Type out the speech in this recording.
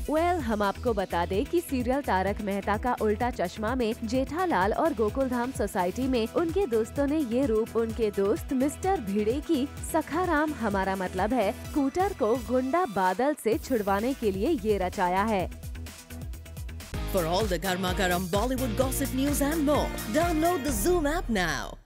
हम आपको बता दें कि सीरियल तारक मेहता का उल्टा चश्मा में जेठालाल और गोकुलधाम सोसाइटी में उनके दोस्तों ने ये रूप उनके दोस्त मिस्टर भिड़े की सखाराम हमारा मतलब है स्कूटर को गुंडा बादल से छुड़वाने के लिए ये रचाया है। For all the Garma Garam Bollywood gossip news and more, download the Zoom app now.